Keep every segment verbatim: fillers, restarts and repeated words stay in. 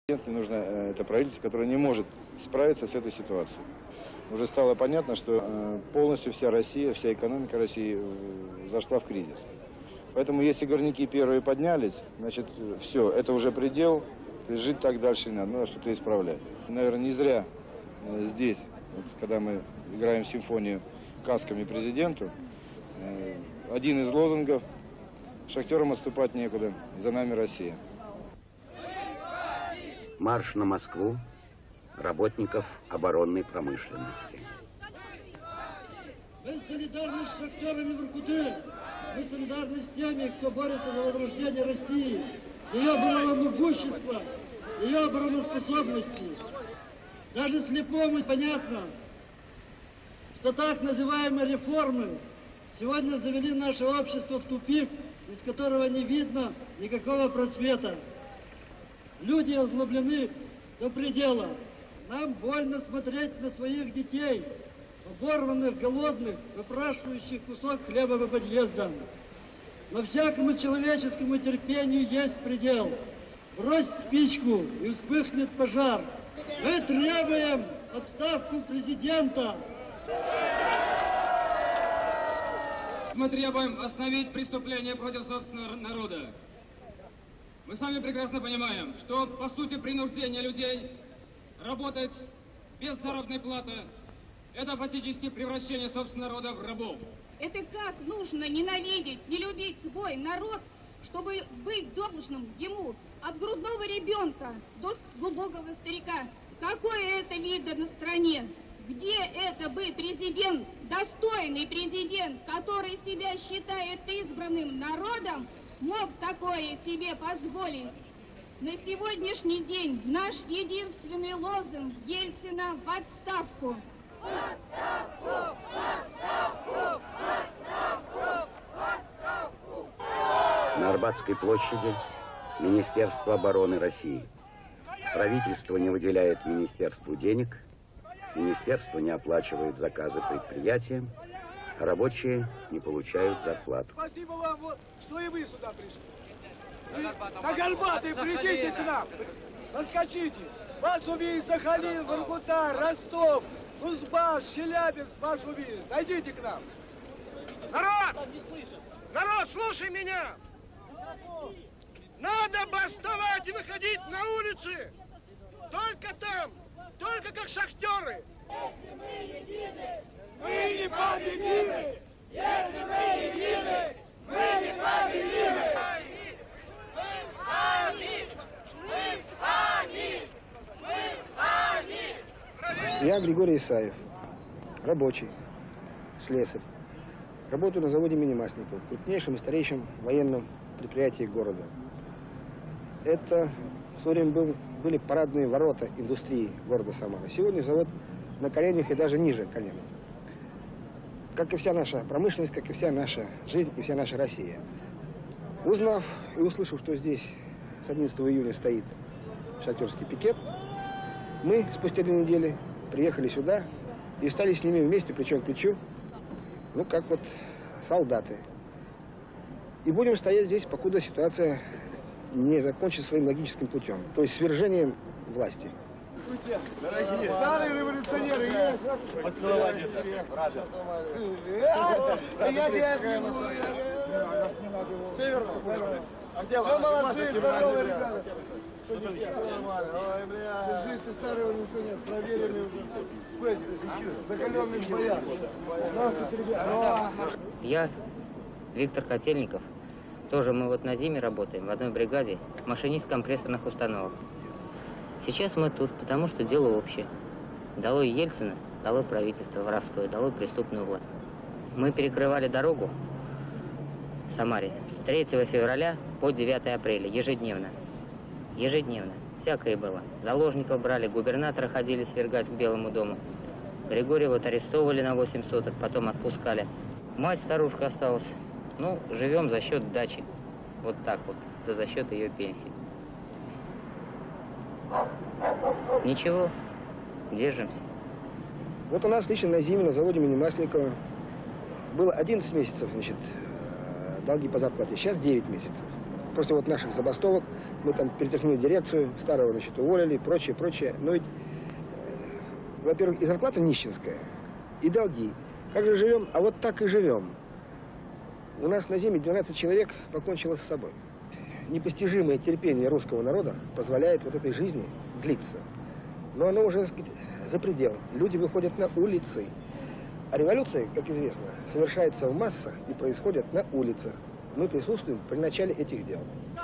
Нужно это правительство, которое не может справиться с этой ситуацией. Уже стало понятно, что полностью вся Россия, вся экономика России зашла в кризис. Поэтому если горняки первые поднялись, значит все, это уже предел, то есть жить так дальше не надо, надо что-то исправлять. Наверное, не зря здесь, вот, когда мы играем симфонию касками президенту, один из лозунгов «Шахтерам отступать некуда, за нами Россия». Марш на Москву работников оборонной промышленности. Мы солидарны с шахтерами Воркуты. Мы солидарны с теми, кто борется за возрождение России, ее оборономогущества, ее обороноспособности. Даже слепому понятно, что так называемые реформы сегодня завели наше общество в тупик, из которого не видно никакого просвета. Люди озлоблены до предела. Нам больно смотреть на своих детей, оборванных, голодных, выпрашивающих кусок хлеба по подъездам. Но всякому человеческому терпению есть предел. Брось спичку, и вспыхнет пожар. Мы требуем отставку президента. Мы требуем остановить преступление против собственного народа. Мы сами прекрасно понимаем, что, по сути, принуждение людей работать без заработной платы – это фактически превращение собственного народа в рабов. Это как нужно ненавидеть, не любить свой народ, чтобы быть должным ему от грудного ребенка до глубокого старика. Какое это видно на стране? Где это бы президент, достойный президент, который себя считает избранным народом, мог такое себе позволить? На сегодняшний день наш единственный лозунг Ельцина в отставку. В отставку! В отставку! В отставку! В отставку! На Арбатской площади Министерство обороны России. Правительство не выделяет министерству денег, министерство не оплачивает заказы предприятиям, а рабочие не получают зарплату. Спасибо вам, вот, что и вы сюда пришли. На Горбатый придите к нам, заскочите. Вас убили Сахалин, Воркута, Ростов, Кузбасс, Челябинск, вас убили. Зайдите к нам. Народ! Народ, слушай меня! Надо бастовать и выходить на улицы! Только там, только как шахтеры! Если мы едины, мы не победимы! Если мы едины, мы не победимы! Мы с вами! Мы с вами! Мы с вами! Я Григорий Исаев, рабочий, слесарь. Работаю на заводе имени Масленникова, крупнейшем и старейшем военном предприятии города. Это в свое время был, были парадные ворота индустрии города Самара. Сегодня завод на коленях и даже ниже коленок. Как и вся наша промышленность, как и вся наша жизнь и вся наша Россия. Узнав и услышав, что здесь с одиннадцатого июня стоит шахтерский пикет, мы спустя две недели приехали сюда и стали с ними вместе, плечом к плечу, ну как вот солдаты. И будем стоять здесь, покуда ситуация не закончится своим логическим путем, то есть свержением власти. Дорогие старые революционеры, есть? Поцеловать рады. Я тебя обниму. Север. А где вы? Молодцы, здоровые ребята. Ой, бля. Держи, ты старый революционер, проверенный уже. Закаленный в боях. Здравствуйте, ребята. Я Виктор Котельников. Тоже мы вот на зиме работаем в одной бригаде, машинист компрессорных установок. Сейчас мы тут, потому что дело общее. Долой Ельцина, долой правительство воровское, долой преступную власть. Мы перекрывали дорогу в Самаре с третьего февраля по девятое апреля, ежедневно. Ежедневно. Всякое было. Заложников брали, губернатора ходили свергать к Белому дому. Григория вот арестовывали на восемь суток, потом отпускали. Мать старушка осталась. Ну, живем за счет дачи. Вот так вот, да за счет ее пенсии. Ничего, держимся. Вот у нас лично на зиме на заводе имени Масленникова было одиннадцать месяцев, значит, долги по зарплате. Сейчас девять месяцев. после вот наших забастовок мы там перетряхнули дирекцию, старого, значит, уволили, прочее, прочее. Но ведь, во-первых, и зарплата нищенская, и долги. Как же живем? А вот так и живем. У нас на Зиме двенадцать человек покончило с собой. Непостижимое терпение русского народа позволяет вот этой жизни длиться. Но оно уже, так сказать, за предел. Люди выходят на улицы. А революция, как известно, совершается в массах и происходит на улицах. Мы присутствуем при начале этих дел.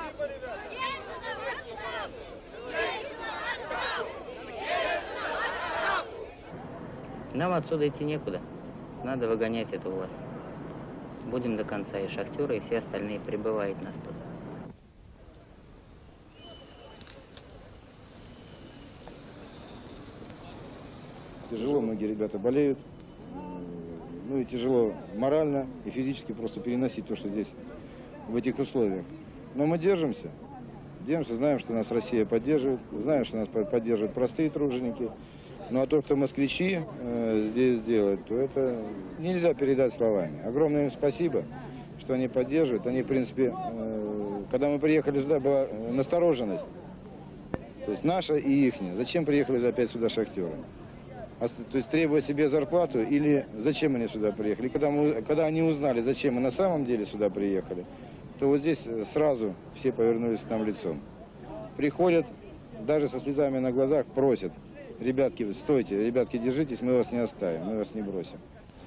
Нам отсюда идти некуда. Надо выгонять эту власть. Будем до конца, и шахтеры, и все остальные прибывают нас тут. Тяжело, многие ребята болеют. Ну и тяжело морально и физически просто переносить то, что здесь, в этих условиях. Но мы держимся. Держимся, знаем, что нас Россия поддерживает. Знаем, что нас поддерживают простые труженики. Ну а то, что москвичи э, здесь делают, то это нельзя передать словами. Огромное им спасибо, что они поддерживают. Они, в принципе, э, когда мы приехали сюда, была настороженность. То есть наша и ихняя. Зачем приехали опять сюда шахтеры? А, то есть требуя себе зарплату, или зачем они сюда приехали? И когда, мы, когда они узнали, зачем мы на самом деле сюда приехали, то вот здесь сразу все повернулись к нам лицом. Приходят, даже со слезами на глазах, просят: ребятки, стойте, ребятки, держитесь, мы вас не оставим, мы вас не бросим.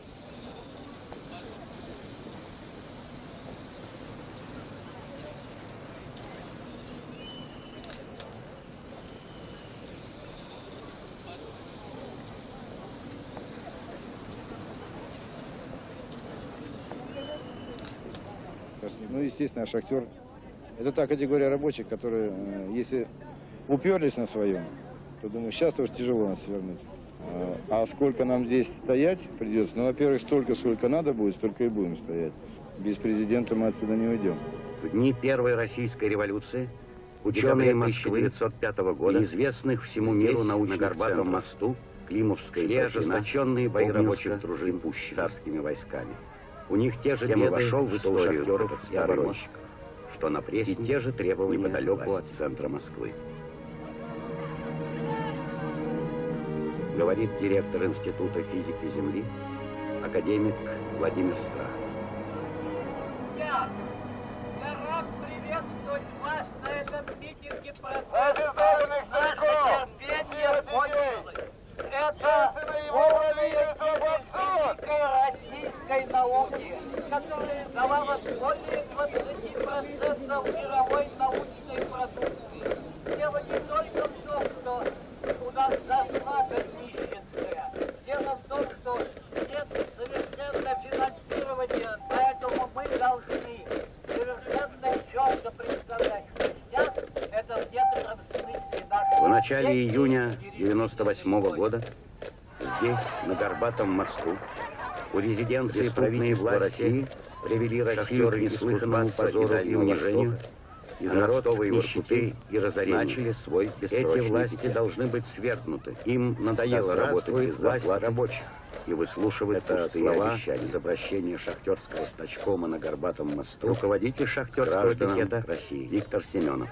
Ну, естественно, шахтер – это та категория рабочих, которые, если уперлись на своем, то, думаю, сейчас тоже тяжело нас вернуть. А сколько нам здесь стоять придется? Ну, во-первых, столько, сколько надо будет, столько и будем стоять. Без президента мы отсюда не уйдем. В дни Первой Российской революции ученые Москвы тысяча девятьсот пятого года, известных всему миру научных на Горбатом мосту, Климовской шли ожесточенные бои рабочих дружин царскими войсками. У них те же беды, вошел в историю шахтеров и оборонщиков, что на прессе, и те же требования неподалеку от центра Москвы. Говорит директор Института физики Земли, академик Владимир Страх. Я, я рад приветствовать вас на этом митинге протеста. Наше терпение кончилось. Это уровень великой российской науки, которая дала вас более двадцати процентов мировой научной продукции. Дело не только в том, что у нас заслага нищенская. Дело в том, что нет совершенно финансирования, поэтому мы должны совершенно четко представлять, что сейчас это в некотором смысле наш... В начале июня девяносто восьмого года здесь, на Горбатом мосту, у резиденции правительства России привели Россию к неслыханному позору и унижению, из ростовой нищеты и разорения начали свой бессрочный Эти власти пикет. Должны быть свергнуты. Им надоело работать без зарплат рабочих и выслушивать это слова обещания. Из обращения шахтерского стачкома на Горбатом мосту руководитель шахтерского пикета России Виктор Семенов.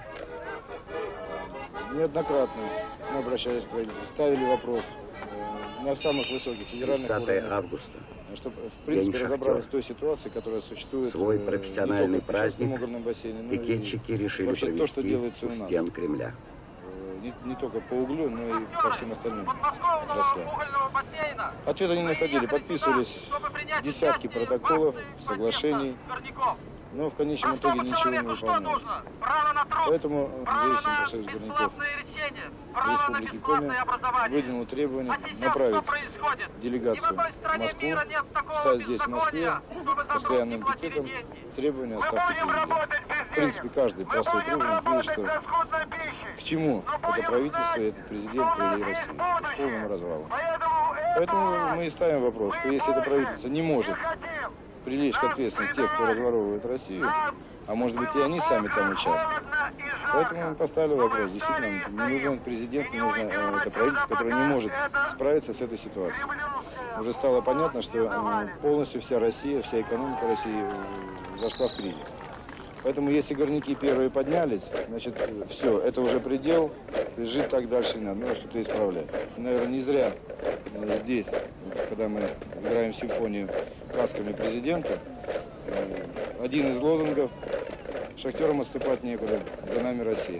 Неоднократно мы обращались к правительству, ставили вопрос на самых высоких федеральных уровнях. тридцатого августа. Чтобы, в принципе, разобрались в той ситуации, которая существует. Свой профессиональный в праздник бассейне, но пикетчики решили провести то, что делается у стен Кремля. Не, не только по углю, но и по всем остальным отраслям. Ответа не находили, подписывались десятки протоколов, соглашений, но в конечном итоге ничего не выполнялось. Поэтому Заячный профсоюз горняков Республики Коми выдвинул требование направить делегацию в Москву, стать здесь в Москве постоянным пикетом, требования отставки президента. В принципе, каждый простой труженик видит, что к чему это правительство и этот президент привели Россию, к полному развалу. Поэтому мы и ставим вопрос, что если это правительство не может привлечь к ответственности тех, кто разворовывает Россию, а может быть и они сами там участвуют. Поэтому мы поставили вопрос, действительно, не нужен президент, не нужно э, это правительство, которое не может справиться с этой ситуацией. Уже стало понятно, что э, полностью вся Россия, вся экономика России э, зашла в кризис. Поэтому если горняки первые поднялись, значит, все, это уже предел, то есть жить так дальше не надо, надо что-то исправлять. Наверное, не зря э, здесь, когда мы играем симфонию красками президента, э, один из лозунгов «Шахтерам отступать некуда, за нами Россия».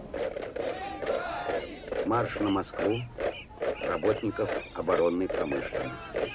Марш на Москву работников оборонной промышленности.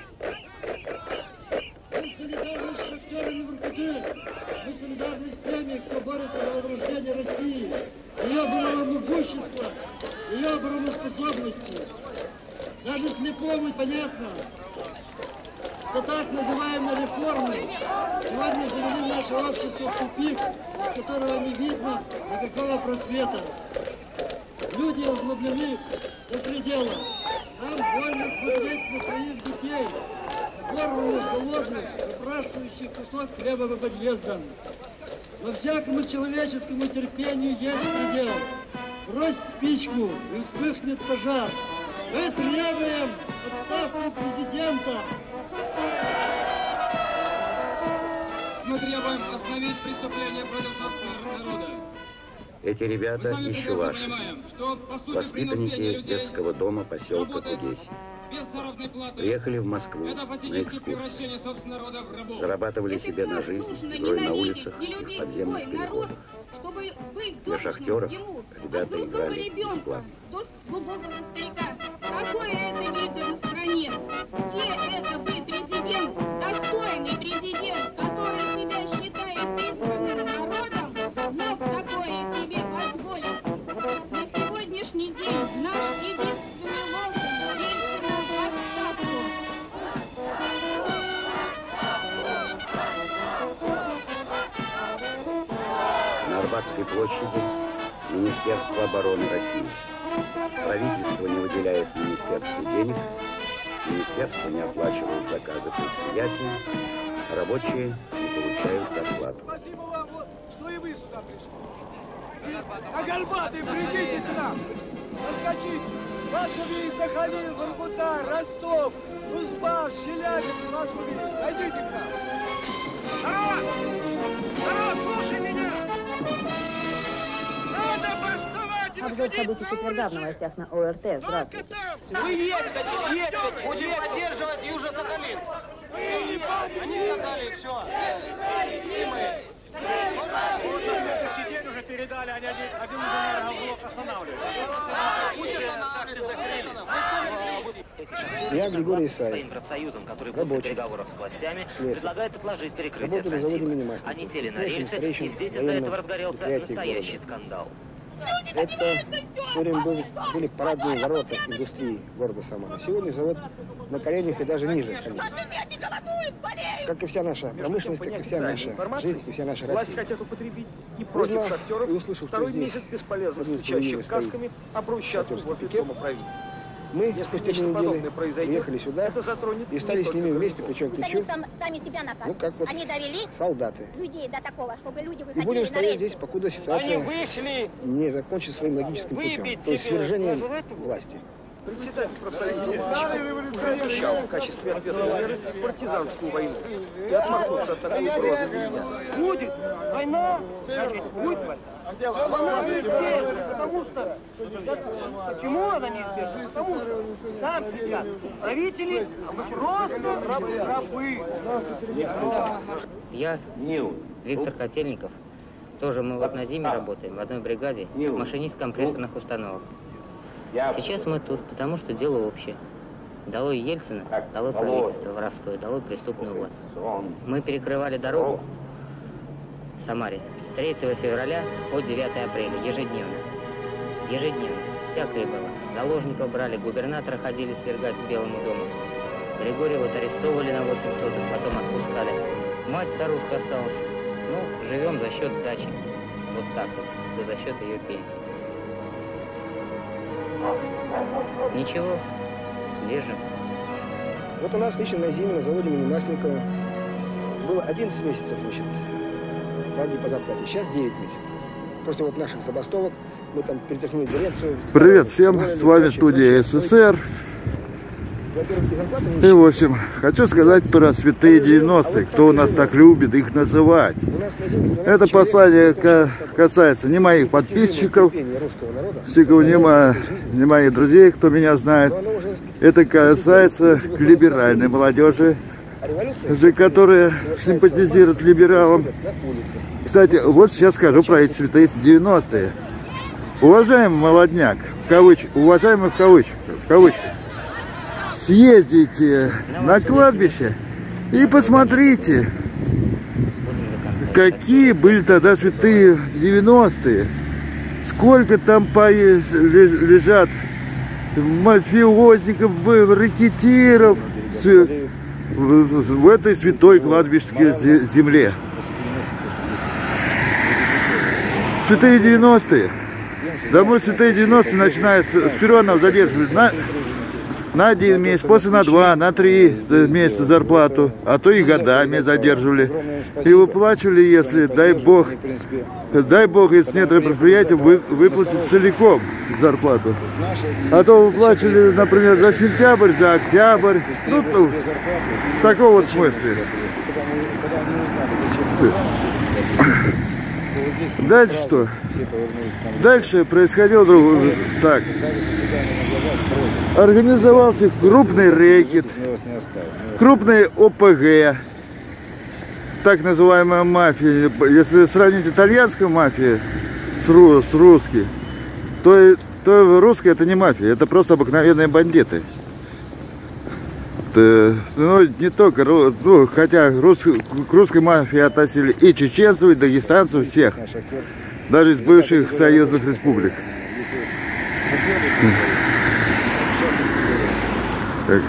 Мы солидарны с шахтерами Воркуты. Мы солидарны с теми, кто борется за возрождение России, ее оборономогущества, ее обороноспособности. Даже слепому понятно, что так называемые реформы сегодня завели наше общество в тупик, с которого не видно никакого просвета. Люди озлоблены до предела. Нам больно смотреть на своих детей, горванных, голодных, выпрашивающих кусок хлеба по подъездам. Но всякому человеческому терпению есть предел. Брось спичку, и вспыхнет пожар. Мы требуем отставки президента. Мы требуем остановить преступление против собственного народа. Эти ребята еще ваши, понимаем, что, по сути, воспитанники детского дома поселка Кудесье. Приехали в Москву на экскурсию. Зарабатывали себе на жизнь игрой на улицах и в подземных переходах. Для шахтеров ребята играли бесплатно. Какой это лидер в стране? Где это вы, президент, достойный президент, который себя считает избранным народом, мог такое себе позволить? На сегодняшний день наш единственный лозунг Ельцину в отставку. На Арбатской площади Министерство обороны России. Правительство не выделяет министерству денег, министерство не оплачивает заказы предприятий, а рабочие не получают зарплату. Спасибо вам, вот, что и вы сюда пришли. На Горбатый придите к нам, подскочите. Вас увидит Сахалин, Воркута, Ростов, Кузбасс, Челябинск, вас увидит. Зайдите к нам. Народ! Народ, слушай меня! Надо бастовать! Обзор событий четверга в новостях на ОРТ. Здравствуйте. Вы едете, едете, будем поддерживать Южно-Сахалинск. Они сказали, все. И мы. Сидеть уже передали, они один, один уже, наверное, блок останавливает. Я Григорий Исаев, своим профсоюзом, который после переговоров с властями предлагает отложить перекрытие работаю на заводе Трансиба. Минимастика. Они сели на рельсы, и здесь из-за этого разгорелся настоящий скандал. Это в свое время были, были парадные ворота индустрии города Самара. Сегодня завод на коленях и даже ниже. Как и вся наша промышленность, как и вся наша жизнь, и вся наша Власть Россия. хотят употребить и против шахтеров. И услышав, Второй что здесь месяц бесполезно один стучащих стоит касками об брусчатку шахтерский возле пикет. дома правительства. Мы Если спустя нечто две подобное недели произойдет, приехали сюда это затронет и стали с ними вместе, плечом к Сами, плечу, сам, сами себя наказывают. ну как вот Они довели солдаты. людей до такого, чтобы люди И выходили будем на стоять рельсы. здесь, покуда Они ситуация вышли. не закончится своим логическим путем. Выпить То есть себе свержением даже власти. Председатель профсоюза обещал в качестве ответной меры партизанскую войну. И отмахнуться от такой угрозы нельзя. Будет война, значит, будет война. Она неизбежна, потому что... Почему она неизбежна? Потому что там сидят правители, а мы просто рабы. рабы. Я, Виктор Котельников, тоже мы вот на зиме работаем, в одной бригаде, машинист компрессорных установок. Сейчас мы тут, потому что дело общее. Долой Ельцина, долой правительство воровское, долой преступную власть. Мы перекрывали дорогу в Самаре с третьего февраля по девятое апреля, ежедневно. Ежедневно. Всякое было. Заложников брали, губернатора ходили свергать к Белому дому. Григория вот арестовывали на восемь соток, потом отпускали. Мать старушка осталась. Ну, живем за счет дачи. Вот так вот. Да за счет ее пенсии. Ничего, держимся. Вот у нас лично на зиме на заводе Минимастникова было одиннадцать месяцев, значит, долги по зарплате. Сейчас девять месяцев. После вот наших забастовок мы там перетряхнули дирекцию. Привет всем, с вами студия СССР. И, в общем, хочу сказать про святые девяностые, кто у нас так любит их называть. Это послание касается не моих подписчиков, не моих друзей, кто меня знает. Это касается либеральной молодежи, которая симпатизирует либералам. Кстати, вот сейчас скажу про эти святые девяностые. Уважаемый молодняк, в кавычках, уважаемый в кавычках, в кавычках, съездите на кладбище и посмотрите, какие были тогда святые девяностые. Сколько там лежат мафиозников, рэкетиров в этой святой кладбищенской земле. Святые девяностые. Да мы святые девяностые начинаются, сперва нас задерживали на, на один месяц, после на два, на три месяца зарплату, а то и годами задерживали. И выплачивали, если, дай бог, дай бог, если нет предприятия, вы, выплатить целиком зарплату. А то выплачивали, например, за сентябрь, за октябрь, ну, то, в таком вот смысле. Дальше что? Дальше происходило другое. Так. Организовался крупный рэкет, крупный О П Г, так называемая мафия. Если сравнить итальянскую мафию с, ру, с русской, то, то русская это не мафия, это просто обыкновенные бандиты. Ну, не только, ну, хотя рус, к русской мафии относили и чеченцев, и дагестанцев, всех, даже из бывших союзных республик. Так.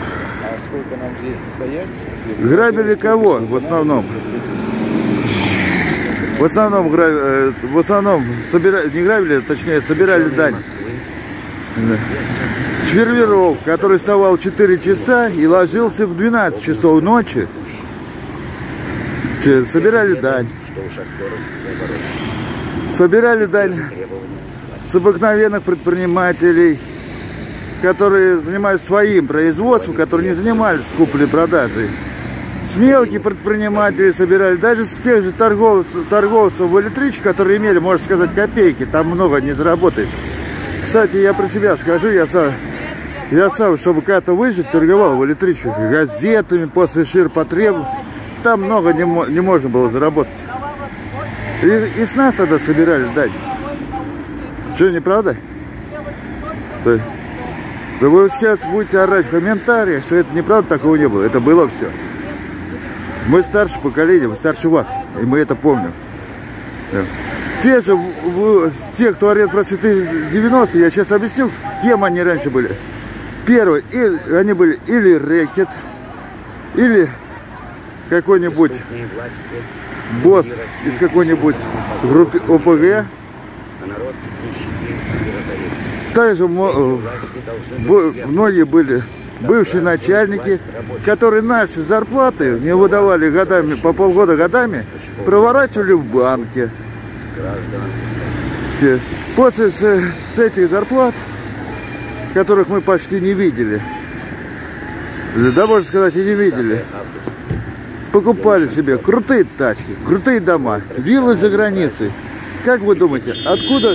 Грабили кого в основном? В основном, грабили, в основном собирали, не грабили, точнее, собирали дань. Фермеров, который вставал в четыре часа и ложился в двенадцать часов ночи, собирали дань. Собирали дань с обыкновенных предпринимателей, которые занимались своим производством, которые не занимались куплей-продажей. С мелких предпринимателей собирали, даже с тех же торговцев, торговцев в электричке, которые имели, можно сказать, копейки, там много не заработает. Кстати, я про себя скажу, я сам, я сам, чтобы когда-то выжить, торговал в электричках газетами после ширпотреб. Там много не, не можно было заработать. И, и с нас тогда собирали дань. Что, неправда? Да. Да вы сейчас будете орать в комментариях, что это неправда, такого не было. Это было все. Мы старше поколения, мы старше вас, и мы это помним. Да. Те же, те, кто орет про святые девяностые, я сейчас объясню, кем они раньше были. Первый, и, они были или рэкет, или какой-нибудь босс из какой-нибудь группы О П Г. Также многие были бывшие начальники, которые наши зарплаты не выдавали годами, по полгода годами, проворачивали в банке. После с, с этих зарплат, которых мы почти не видели, да можно сказать и не видели, покупали себе крутые тачки, крутые дома, виллы за границей. Как вы думаете, откуда,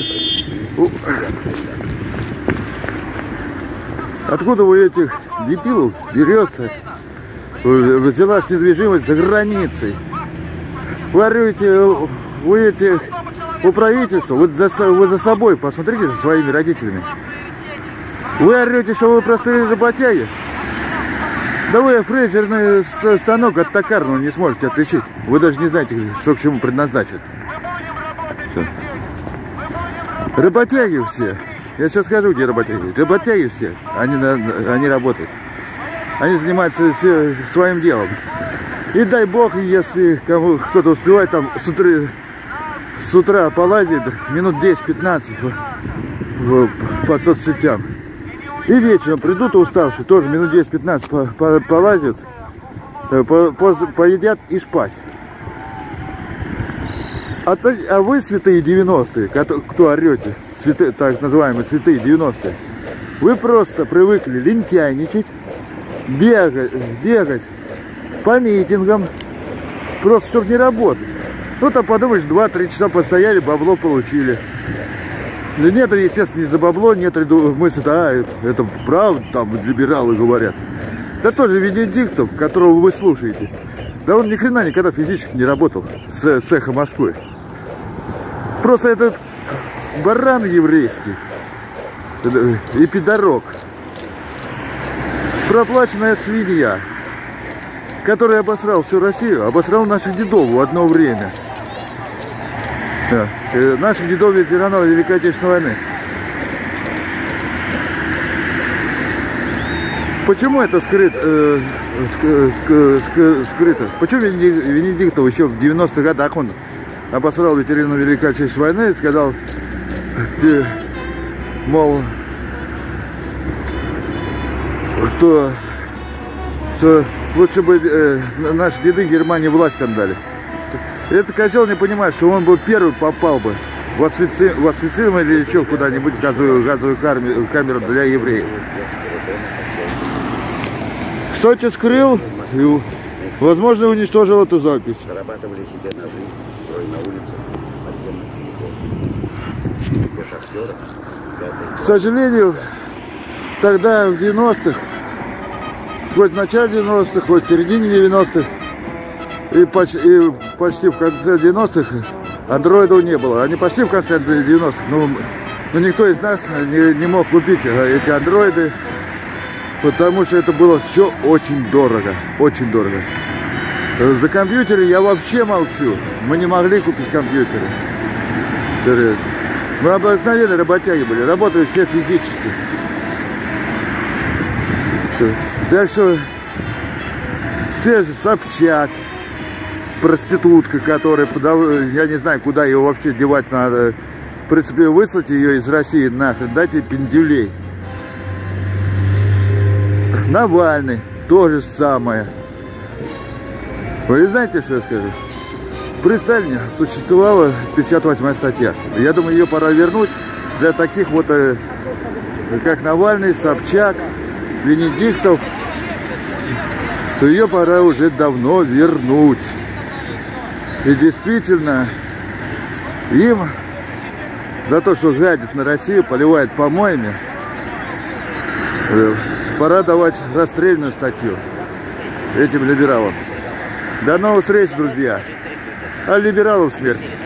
откуда у этих дебилов берется, взялась недвижимость за границей? Вы орете, у этих, у правительства, вот за, вы за собой посмотрите, за своими родителями. Вы орете, что вы простые работяги. Да вы фрезерный станок от токарного не сможете отличить. Вы даже не знаете, что к чему предназначен. Все. Работяги все. Я сейчас скажу, где работяги. Работяги все. Они, они работают. Они занимаются все своим делом. И дай бог, если кому кто-то успевает там с утра, с утра полазить минут десять-пятнадцать по, по соцсетям. И вечером придут уставшие, тоже минут десять-пятнадцать по, по, полазят, по, по, поедят и спать. А, а вы, святые девяностые, кто, кто орете, святые, так называемые святые девяностые, вы просто привыкли лентяйничать, бегать, бегать по митингам, просто чтобы не работать. Ну там подумаешь, два-три часа постояли, бабло получили. Да нет, естественно, не за бабло, нет мысли, да, это правда, там либералы говорят. Да тоже Венедиктов, которого вы слушаете, да он ни хрена никогда физически не работал с, с эхо Москвы. Просто этот баран еврейский и пидорок, проплаченная свинья, который обосрал всю Россию, обосрал наших дедов в одно время. Да. Наших дедов ветеранов Великой Отечественной войны. Почему это скрыто? Э, ск, ск, ск, скрыто? Почему Венедиктов еще в девяностых годах он обосрал ветеранов Великой Отечественной войны и сказал, ты, мол, что, что лучше бы э, наши деды Германии власть там дали. Этот козел не понимает, что он бы первый попал бы в Освенцим или еще куда-нибудь газовую, газовую камеру для евреев. Кстати, скрыл и, возможно, уничтожил эту запись. Зарабатывали себе на жизнь, строя на улицах подземных переходов. Для шахтеров. К сожалению, тогда в девяностых, хоть в начале девяностых, хоть в середине девяностых, и почти, и почти в конце девяностых андроидов не было. Они почти в конце девяностых, но, но никто из нас не, не мог купить эти андроиды, потому что это было все очень дорого, очень дорого. За компьютеры я вообще молчу. Мы не могли купить компьютеры. Серьезно. Мы обыкновенные работяги были, работали все физически. Так что те же Собчак, проститутка, которая, я не знаю, куда ее вообще девать надо. В принципе, выслать ее из России нахрен, дать ей пиндюлей. Навальный, то же самое. Вы знаете, что я скажу? При Сталине существовала пятьдесят восьмая статья. Я думаю, ее пора вернуть для таких вот, как Навальный, Собчак, Венедиктов. То ее пора уже давно вернуть. И действительно, им за то, что гадят на Россию, поливают помоями, пора давать расстрельную статью этим либералам. До новых встреч, друзья. А либералам смерть.